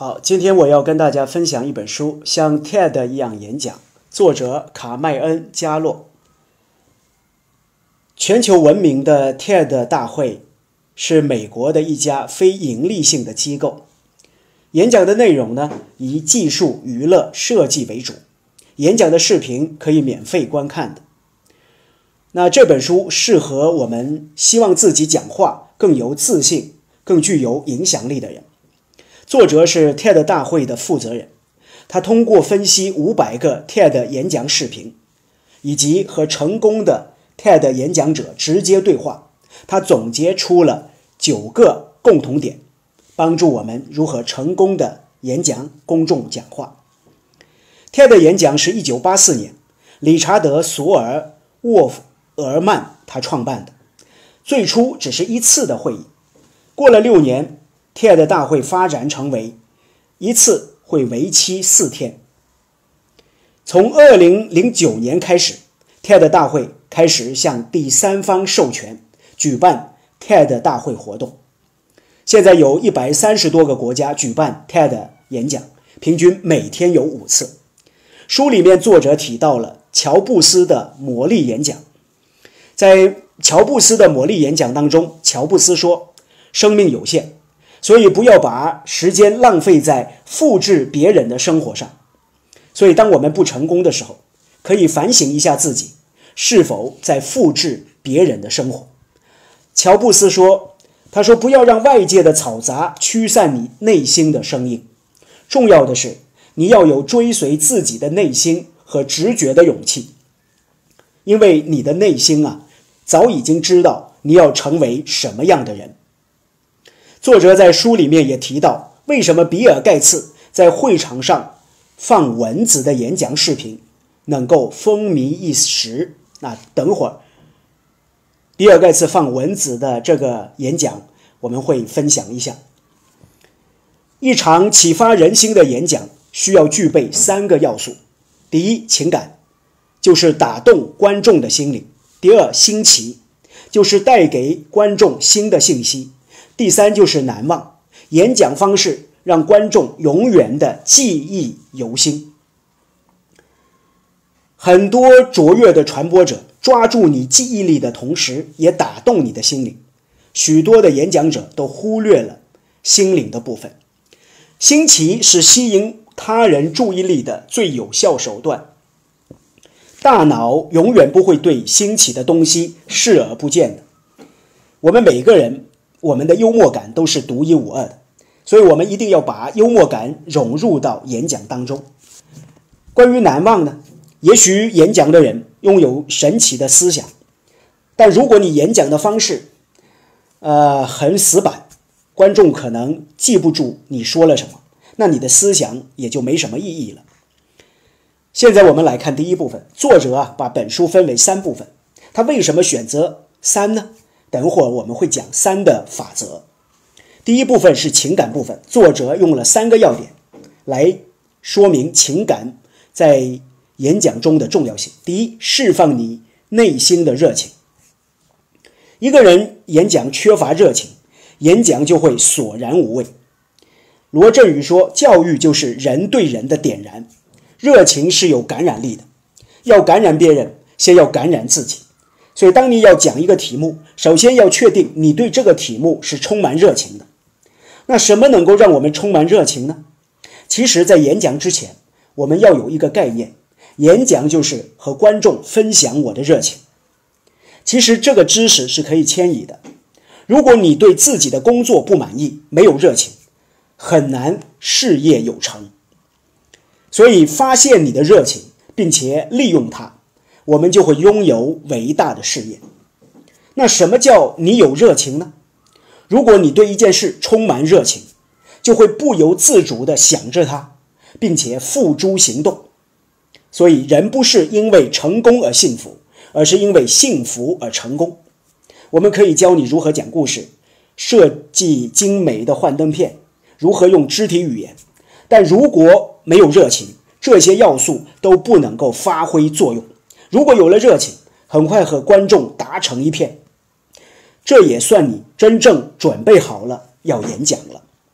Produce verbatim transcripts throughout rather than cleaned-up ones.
好，今天我要跟大家分享一本书，像 T E D 一样演讲，作者卡麦恩·加洛。全球闻名的 T E D 大会是美国的一家非盈利性的机构。演讲的内容呢，以技术、娱乐、设计为主。演讲的视频可以免费观看的。那这本书适合我们希望自己讲话更有自信、更具有影响力的人。作者是 T E D 大会的负责人，他通过分析五百个 T E D 演讲视频，以及和成功的 T E D 演讲者直接对话，他总结出了九个共同点，帮助我们如何成功的演讲、公众讲话。T E D 演讲是一九八四年理查德·索尔·沃尔曼他创办的，最初只是一次的会议，过了六年 T E D 大会发展成为一次会为期四天。从二零零九年开始 T E D 大会开始向第三方授权举办 T E D 大会活动，现在有一百三十多个国家举办 T E D 演讲，平均每天有五次。书里面作者提到了乔布斯的魔力演讲，在乔布斯的魔力演讲当中，乔布斯说，生命有限，所以不要把时间浪费在复制别人的生活上。所以当我们不成功的时候，可以反省一下自己是否在复制别人的生活。乔布斯说，他说不要让外界的嘈杂驱散你内心的声音，重要的是你要有追随自己的内心和直觉的勇气，因为你的内心啊，早已经知道你要成为什么样的人。作者在书里面也提到，为什么比尔盖茨在会场上放蚊子的演讲视频能够风靡一时。那等会儿比尔盖茨放蚊子的这个演讲我们会分享一下。一场启发人心的演讲需要具备三个要素：第一，情感，就是打动观众的心灵；第二，新奇，就是带给观众新的信息；第三，就是难忘，演讲方式让观众永远的记忆犹新。很多卓越的传播者抓住你记忆力的同时，也打动你的心灵。许多的演讲者都忽略了心灵的部分。新奇是吸引他人注意力的最有效手段。大脑永远不会对新奇的东西视而不见的。我们每个人，我们的幽默感都是独一无二的，所以我们一定要把幽默感融入到演讲当中。关于难忘呢，也许演讲的人拥有神奇的思想，但如果你演讲的方式呃，很死板，观众可能记不住你说了什么，那你的思想也就没什么意义了。现在我们来看第一部分，作者啊把本书分为三部分，他为什么选择三呢？等会儿我们会讲三的法则。第一部分是情感部分，作者用了三个要点来说明情感在演讲中的重要性。第一，释放你内心的热情。一个人演讲缺乏热情，演讲就会索然无味。罗振宇说，教育就是人对人的点燃，热情是有感染力的，要感染别人，先要感染自己。所以当你要讲一个题目，首先要确定你对这个题目是充满热情的。那什么能够让我们充满热情呢？其实在演讲之前，我们要有一个概念，演讲就是和观众分享我的热情。其实这个知识是可以迁移的。如果你对自己的工作不满意，没有热情，很难事业有成。所以发现你的热情，并且利用它，我们就会拥有伟大的事业。那什么叫你有热情呢？如果你对一件事充满热情，就会不由自主地想着它，并且付诸行动。所以人不是因为成功而幸福，而是因为幸福而成功。我们可以教你如何讲故事，设计精美的幻灯片，如何用肢体语言，但如果没有热情，这些要素都不能够发挥作用。如果有了热情，很快和观众打成一片，这也算你真正准备好了要演讲了。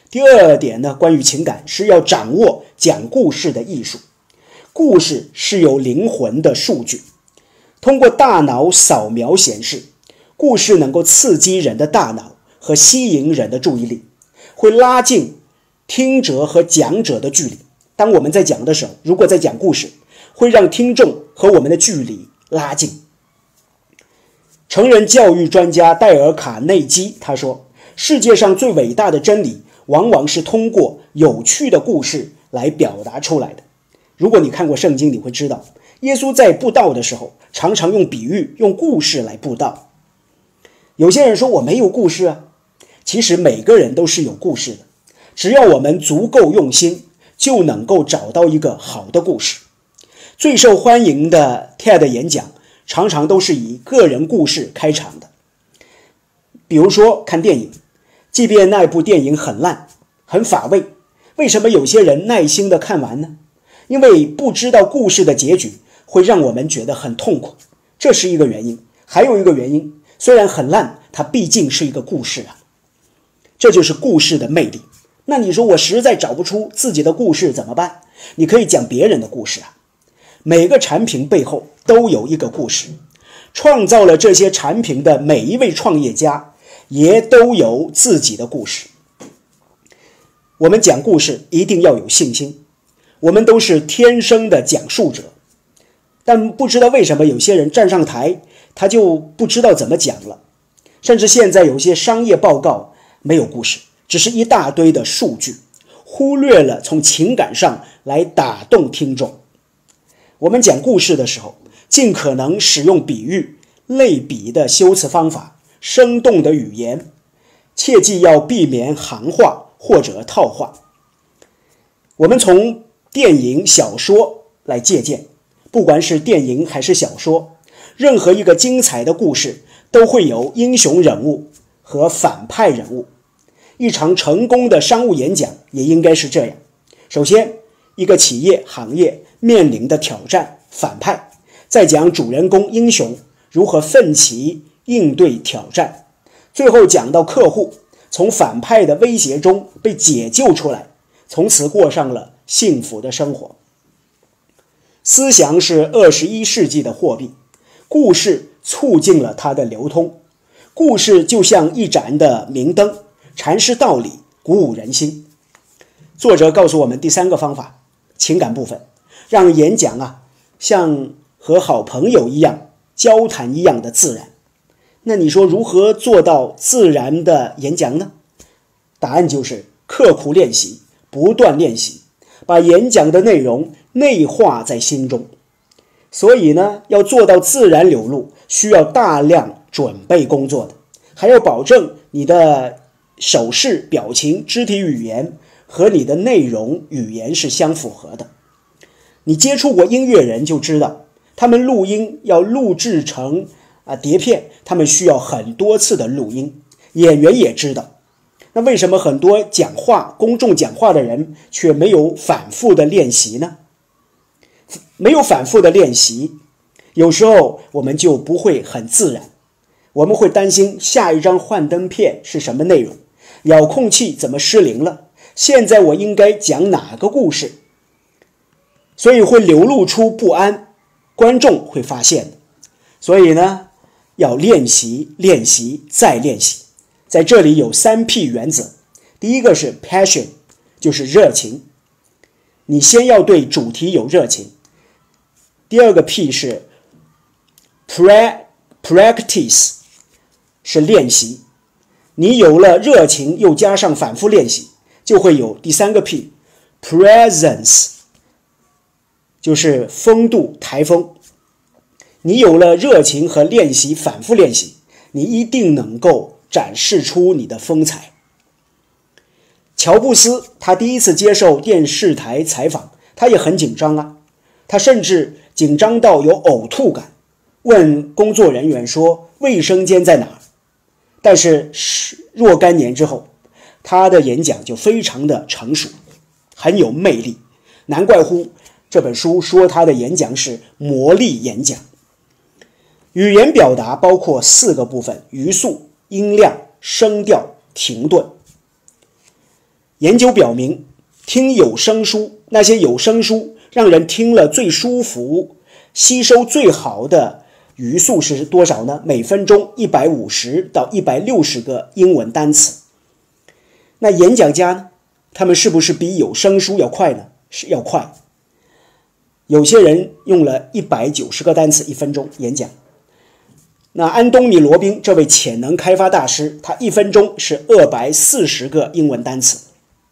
第二点呢，关于情感是要掌握讲故事的艺术。故事是有灵魂的数据，通过大脑扫描显示，故事能够刺激人的大脑和吸引人的注意力，会拉近听者和讲者的距离。当我们在讲的时候，如果在讲故事，会让听众和我们的距离拉近。成人教育专家戴尔·卡内基他说，世界上最伟大的真理往往是通过有趣的故事来表达出来的。如果你看过圣经，你会知道耶稣在布道的时候常常用比喻用故事来布道。有些人说我没有故事啊，其实每个人都是有故事的，只要我们足够用心，就能够找到一个好的故事。最受欢迎的 T E D 演讲常常都是以个人故事开场的。比如说看电影，即便那部电影很烂很乏味，为什么有些人耐心地看完呢？因为不知道故事的结局会让我们觉得很痛苦，这是一个原因。还有一个原因，虽然很烂，它毕竟是一个故事啊，这就是故事的魅力。那你说我实在找不出自己的故事怎么办？你可以讲别人的故事啊。每个产品背后都有一个故事，创造了这些产品的每一位创业家也都有自己的故事。我们讲故事一定要有信心，我们都是天生的讲述者，但不知道为什么有些人站上台他就不知道怎么讲了。甚至现在有些商业报告没有故事，只是一大堆的数据，忽略了从情感上来打动听众。我们讲故事的时候，尽可能使用比喻、类比的修辞方法，生动的语言，切记要避免行话或者套话。我们从电影、小说来借鉴，不管是电影还是小说，任何一个精彩的故事都会有英雄人物和反派人物。一场成功的商务演讲也应该是这样。首先，一个企业行业面临的挑战，反派，再讲主人公英雄如何奋起应对挑战，最后讲到客户从反派的威胁中被解救出来，从此过上了幸福的生活。思想是二十一世纪的货币，故事促进了它的流通。故事就像一盏的明灯，阐释道理，鼓舞人心。作者告诉我们第三个方法，情感部分，让演讲啊像和好朋友一样，交谈一样的自然。那你说如何做到自然的演讲呢？答案就是刻苦练习，不断练习，把演讲的内容内化在心中。所以呢，要做到自然流露，需要大量准备工作的，还要保证你的手势、表情、肢体语言和你的内容语言是相符合的。你接触过音乐人就知道，他们录音要录制成啊碟片，他们需要很多次的录音。演员也知道，那为什么很多讲话、公众讲话的人却没有反复的练习呢？没有反复的练习，有时候我们就不会很自然。我们会担心下一张幻灯片是什么内容，遥控器怎么失灵了，现在我应该讲哪个故事，所以会流露出不安，观众会发现的。所以呢，要练习练习再练习。在这里有三 P 原则，第一个是 passion， 就是热情，你先要对主题有热情。第二个 P 是 practice， 是练习，你有了热情又加上反复练习，就会有第三个 P presence， 就是风度台风。你有了热情和练习，反复练习，你一定能够展示出你的风采。乔布斯他第一次接受电视台采访，他也很紧张啊，他甚至紧张到有呕吐感，问工作人员说卫生间在哪儿。但是若干年之后，他的演讲就非常的成熟，很有魅力，难怪乎这本书说他的演讲是魔力演讲。语言表达包括四个部分：语速、音量、声调、停顿。 研究表明，听有声书，那些有声书让人听了最舒服、吸收最好的语速是多少呢？每分钟一百五十到一百六十个英文单词。那演讲家呢？他们是不是比有声书要快呢？是要快。有些人用了一百九十个单词一分钟演讲。那安东尼·罗宾这位潜能开发大师，他一分钟是二百四十个英文单词。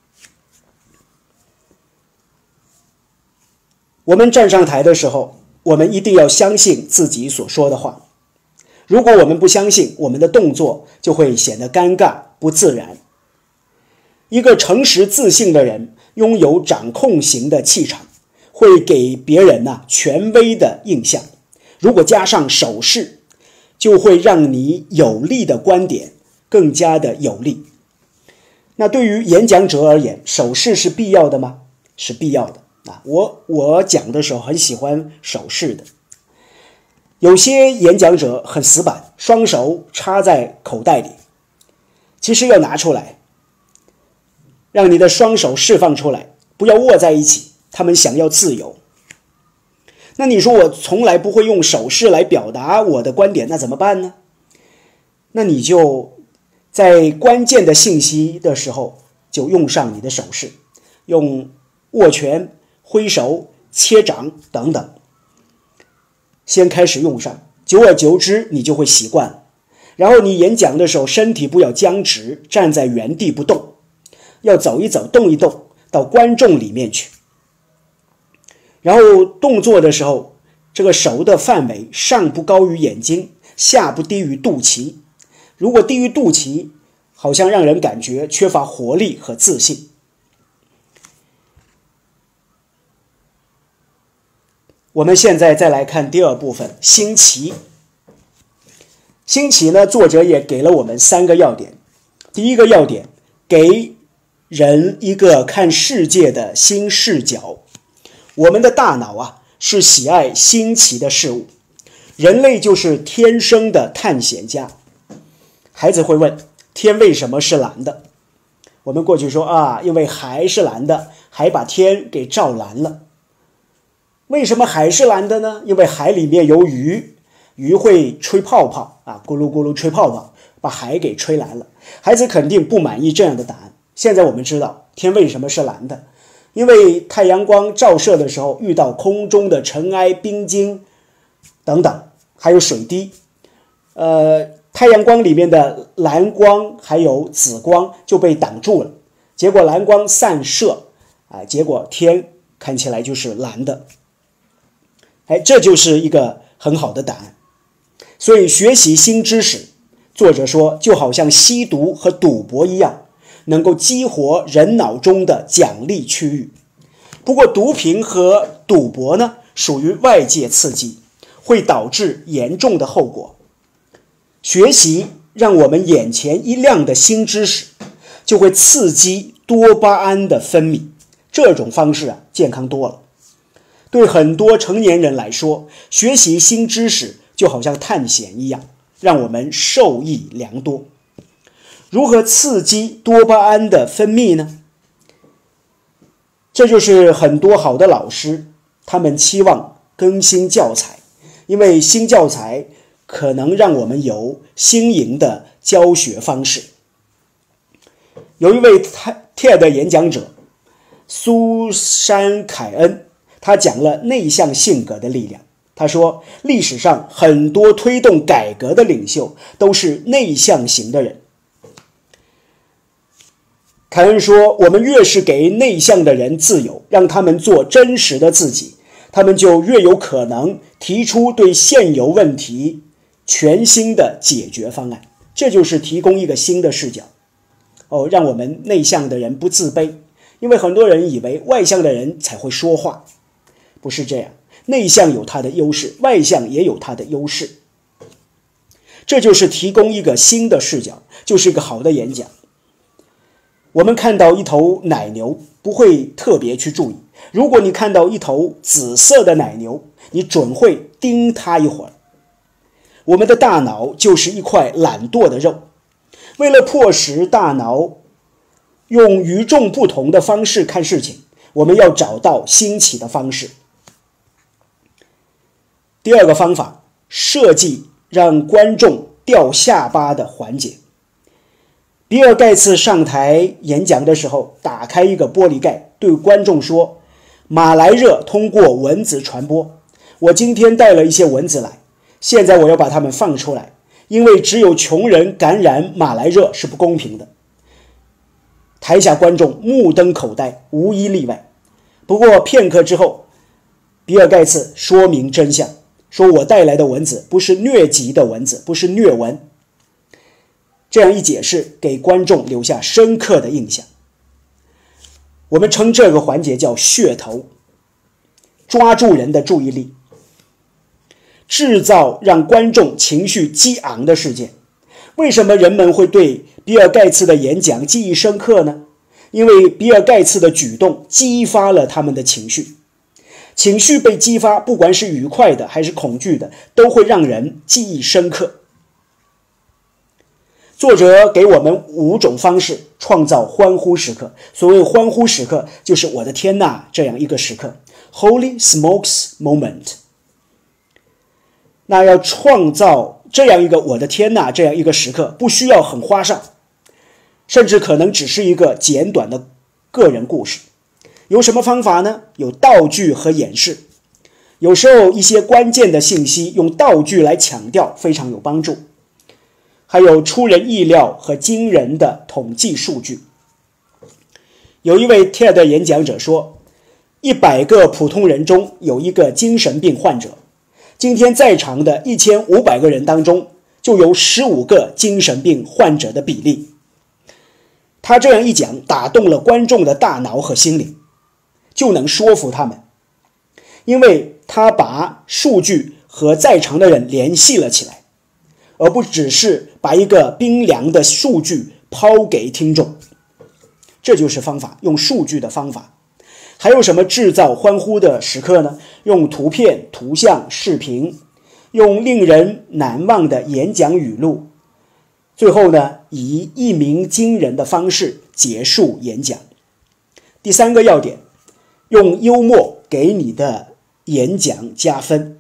我们站上台的时候，我们一定要相信自己所说的话。如果我们不相信，我们的动作就会显得尴尬不自然。一个诚实自信的人拥有掌控型的气场，会给别人呢、啊、权威的印象。如果加上手势，就会让你有利的观点更加的有力。那对于演讲者而言，手势是必要的吗？是必要的啊！我我讲的时候很喜欢手势的。有些演讲者很死板，双手插在口袋里，其实要拿出来，让你的双手释放出来，不要握在一起。他们想要自由。那你说我从来不会用手势来表达我的观点，那怎么办呢？那你就在关键的信息的时候就用上你的手势，用握拳、挥手、切掌等等，先开始用上，久而久之你就会习惯了。然后你演讲的时候身体不要僵直，站在原地不动，要走一走，动一动，到观众里面去。然后动作的时候，这个手的范围上不高于眼睛，下不低于肚脐。如果低于肚脐，好像让人感觉缺乏活力和自信。我们现在再来看第二部分，新奇。新奇呢，作者也给了我们三个要点。第一个要点，给人一个看世界的新视角。我们的大脑啊，是喜爱新奇的事物，人类就是天生的探险家。孩子会问，天为什么是蓝的？我们过去说啊，因为海是蓝的，海把天给照蓝了。为什么海是蓝的呢？因为海里面有鱼，鱼会吹泡泡啊，咕噜咕噜吹泡泡，把海给吹蓝了。孩子肯定不满意这样的答案。现在我们知道天为什么是蓝的，因为太阳光照射的时候遇到空中的尘埃、冰晶等等，还有水滴，呃，太阳光里面的蓝光还有紫光就被挡住了，结果蓝光散射，啊、呃，结果天看起来就是蓝的。哎，这就是一个很好的答案。所以学习新知识，作者说就好像吸毒和赌博一样，能够激活人脑中的奖励区域。不过毒品和赌博呢，属于外界刺激，会导致严重的后果。学习让我们眼前一亮的新知识，就会刺激多巴胺的分泌，这种方式啊，健康多了。对很多成年人来说，学习新知识就好像探险一样，让我们受益良多。如何刺激多巴胺的分泌呢？这就是很多好的老师，他们期望更新教材，因为新教材可能让我们有新颖的教学方式。有一位 T E D 演讲者苏珊·凯恩，他讲了内向性格的力量。他说，历史上很多推动改革的领袖都是内向型的人。凯恩说，我们越是给内向的人自由，让他们做真实的自己，他们就越有可能提出对现有问题全新的解决方案。这就是提供一个新的视角，哦，让我们内向的人不自卑。因为很多人以为外向的人才会说话，不是这样，内向有它的优势，外向也有它的优势。这就是提供一个新的视角，就是一个好的演讲。我们看到一头奶牛，不会特别去注意。如果你看到一头紫色的奶牛，你准会盯它一会儿。我们的大脑就是一块懒惰的肉，为了迫使大脑用与众不同的方式看事情，我们要找到新奇的方式。第二个方法，设计让观众掉下巴的环节。比尔盖茨上台演讲的时候，打开一个玻璃盖，对观众说，马来热通过蚊子传播，我今天带了一些蚊子来，现在我要把它们放出来，因为只有穷人感染马来热是不公平的。台下观众目瞪口呆，无一例外。不过片刻之后，比尔盖茨说明真相，说我带来的蚊子不是疟疾的蚊子，不是疟蚊。这样一解释，给观众留下深刻的印象。我们称这个环节叫噱头，抓住人的注意力，制造让观众情绪激昂的事件。为什么人们会对比尔盖茨的演讲记忆深刻呢？因为比尔盖茨的举动激发了他们的情绪。情绪被激发，不管是愉快的还是恐惧的，都会让人记忆深刻。作者给我们五种方式创造欢呼时刻。所谓欢呼时刻，就是我的天哪这样一个时刻， Holy smokes moment。 那要创造这样一个我的天哪这样一个时刻，不需要很花哨，甚至可能只是一个简短的个人故事。有什么方法呢？有道具和演示。有时候一些关键的信息用道具来强调非常有帮助。还有出人意料和惊人的统计数据。有一位 T E D 演讲者说，一百个普通人中有一个精神病患者。今天在场的一千五百个人当中，就有十五个精神病患者的比例。他这样一讲，打动了观众的大脑和心灵，就能说服他们，因为他把数据和在场的人联系了起来，而不只是把一个冰凉的数据抛给听众。这就是方法，用数据的方法。还有什么制造欢呼的时刻呢？用图片、图像、视频，用令人难忘的演讲语录，最后呢，以一鸣惊人的方式结束演讲。第三个要点，用幽默给你的演讲加分。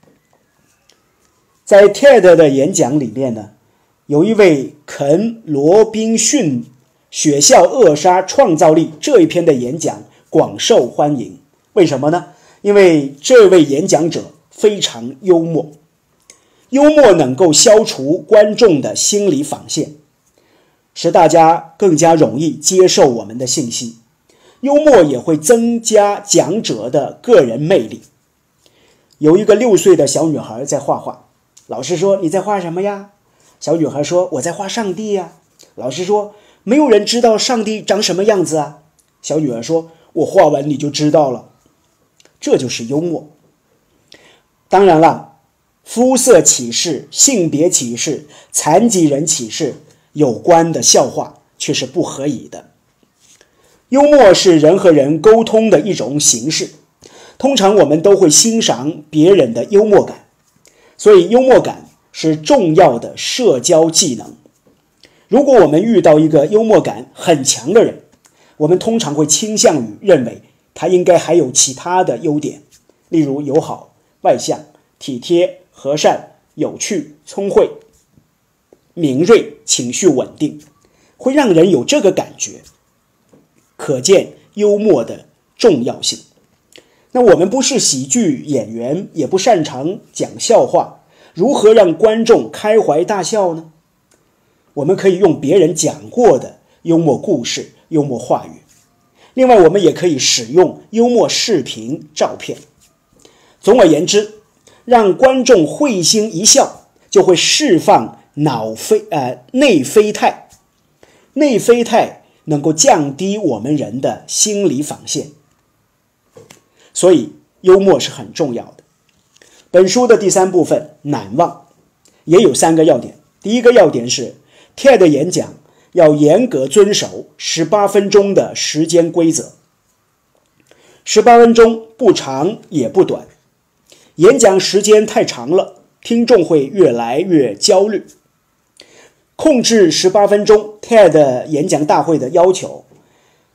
在 T E D 的演讲里面呢，有一位肯·罗宾逊学校扼杀创造力这一篇的演讲广受欢迎。为什么呢？因为这位演讲者非常幽默，幽默能够消除观众的心理防线，使大家更加容易接受我们的信息。幽默也会增加讲者的个人魅力。有一个六岁的小女孩在画画，老师说，你在画什么呀？小女孩说，我在画上帝呀。老师说，没有人知道上帝长什么样子啊。小女儿说，我画完你就知道了。这就是幽默。当然了，肤色歧视、性别歧视、残疾人歧视有关的笑话却是不合宜的。幽默是人和人沟通的一种形式，通常我们都会欣赏别人的幽默感，所以幽默感是重要的社交技能。如果我们遇到一个幽默感很强的人，我们通常会倾向于认为他应该还有其他的优点，例如友好、外向、体贴、和善、有趣、聪慧、敏锐、情绪稳定，会让人有这个感觉。可见幽默的重要性。那我们不是喜剧演员，也不擅长讲笑话，如何让观众开怀大笑呢？我们可以用别人讲过的幽默故事、幽默话语。另外，我们也可以使用幽默视频、照片。总而言之，让观众会心一笑，就会释放脑啡呃内啡肽。内啡肽能够降低我们人的心理防线，所以幽默是很重要的。本书的第三部分难忘也有三个要点。第一个要点是 T E D 演讲要严格遵守十八分钟的时间规则。十八分钟不长也不短，演讲时间太长了，听众会越来越焦虑。控制十八分钟 T E D 演讲大会的要求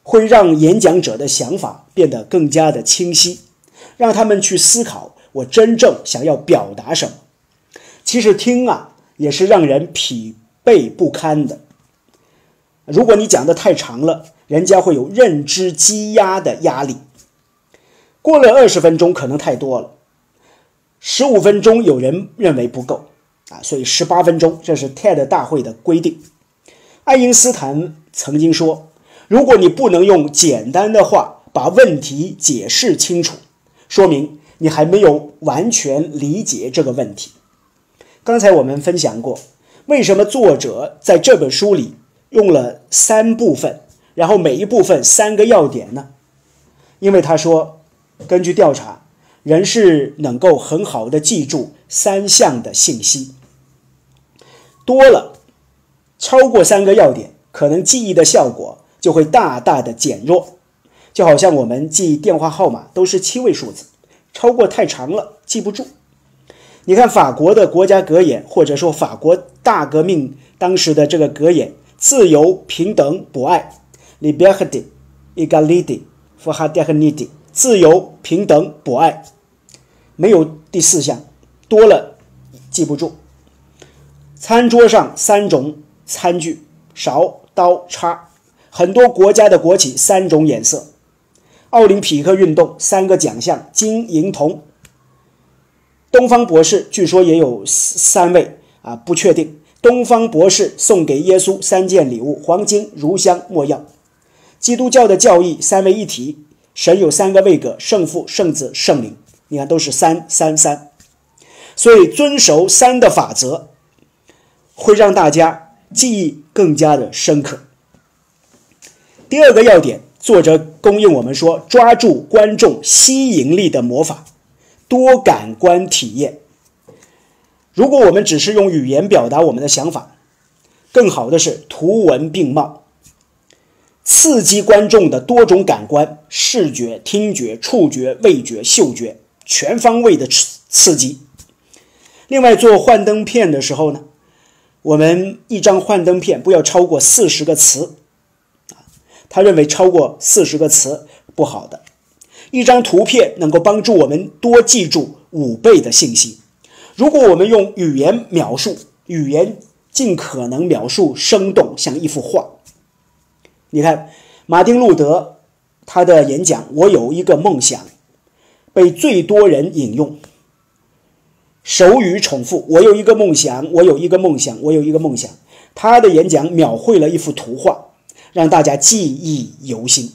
会让演讲者的想法变得更加的清晰，让他们去思考我真正想要表达什么。其实听啊，也是让人疲惫不堪的。如果你讲得太长了，人家会有认知积压的压力。过了二十分钟可能太多了，十五分钟有人认为不够啊，所以十八分钟，这是 T E D 大会的规定。爱因斯坦曾经说，如果你不能用简单的话把问题解释清楚，说明你还没有完全理解这个问题。刚才我们分享过，为什么作者在这本书里用了三部分，然后每一部分三个要点呢？因为他说，根据调查，人是能够很好的记住三项的信息，多了超过三个要点，可能记忆的效果就会大大的减弱。就好像我们记电话号码都是七位数字，超过太长了记不住。你看法国的国家格言，或者说法国大革命当时的这个格言，自由、平等、博爱 Liberté, Égalité, Fraternité， 自由、平等、博爱，没有第四项，多了记不住。餐桌上三种餐具，勺、刀、叉，很多国家的国旗三种颜色。奥林匹克运动三个奖项，金银铜。东方博士据说也有三位啊，不确定。东方博士送给耶稣三件礼物：黄金、乳香、没药。基督教的教义三位一体，神有三个位格：圣父、圣子、圣灵。你看都是三三三，所以遵守三的法则，会让大家记忆更加的深刻。第二个要点，作者供应我们说，抓住观众吸引力的魔法，多感官体验。如果我们只是用语言表达我们的想法，更好的是图文并茂，刺激观众的多种感官，视觉、听觉、触觉、味觉、嗅觉，全方位的刺激。另外，做幻灯片的时候呢，我们一张幻灯片不要超过四十个词，他认为超过四十个词不好的。一张图片能够帮助我们多记住五倍的信息。如果我们用语言描述，语言尽可能描述生动，像一幅画。你看马丁路德他的演讲，我有一个梦想，被最多人引用，手语重复，我有一个梦想，我有一个梦想，我有一个梦想。他的演讲描绘了一幅图画，让大家记忆犹新。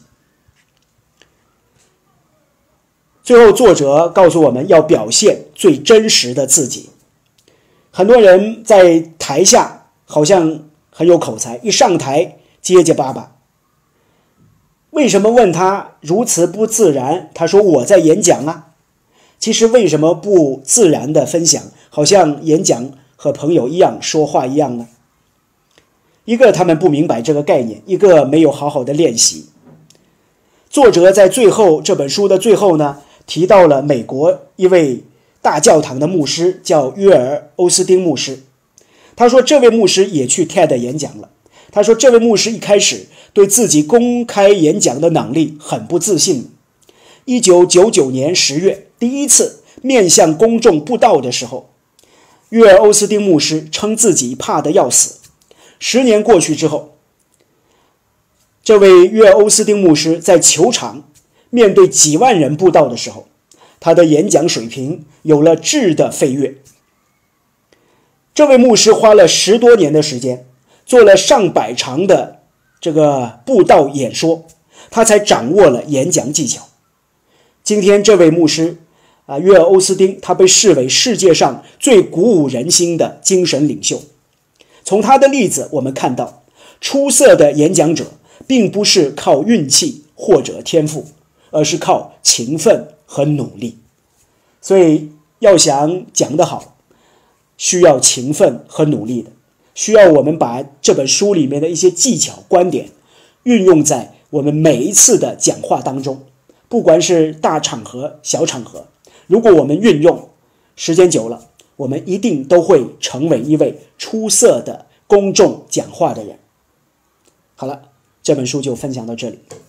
最后，作者告诉我们要表现最真实的自己。很多人在台下好像很有口才，一上台结结巴巴。为什么问他如此不自然？他说我在演讲啊。其实为什么不自然的分享，好像演讲和朋友一样说话一样呢？一个他们不明白这个概念，一个没有好好的练习。作者在最后这本书的最后呢，提到了美国一位大教堂的牧师，叫约尔·欧斯丁牧师。他说这位牧师也去 T E D 演讲了。他说这位牧师一开始对自己公开演讲的能力很不自信。一九九九年十月，第一次面向公众布道的时候，约尔·欧斯丁牧师称自己怕得要死。十年过去之后，这位约尔·欧斯丁牧师在球场面对几万人布道的时候，他的演讲水平有了质的飞跃。这位牧师花了十多年的时间，做了上百场的这个布道演说，他才掌握了演讲技巧。今天这位牧师啊，约尔·欧斯丁，他被视为世界上最鼓舞人心的精神领袖。从他的例子我们看到，出色的演讲者并不是靠运气或者天赋，而是靠勤奋和努力。所以要想讲得好，需要勤奋和努力的，需要我们把这本书里面的一些技巧观点运用在我们每一次的讲话当中，不管是大场合小场合，如果我们运用，时间久了，我们一定都会成为一位出色的公众讲话的人。好了，这本书就分享到这里。